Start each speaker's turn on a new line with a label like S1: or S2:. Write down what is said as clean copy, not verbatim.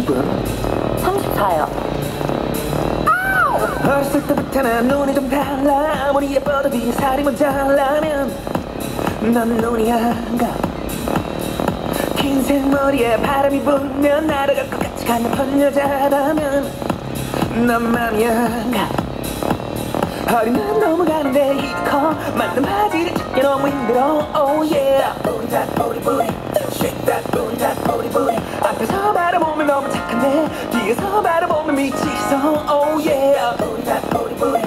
S1: 기분
S2: 34요.
S1: 어렸을 때부터 난 눈이 좀 달라. 아무리 예뻐도 뒤에 살이 모자라면 넌 눈이 안 가. 긴 생머리에 바람이 불면 날아갈 것 같이 가녀픈 여자라면 넌 맘이 안 가. 어린 난 넘어가는데 이도 커. 맞는 바지를 찾기 너무 힘들어. Oh yeah. Booty that booty booty, shake that booty that booty booty. 앞에서 바라보면 너무 착한데 뒤에서 바라보면 미치겠어. Oh yeah. Booty that booty booty,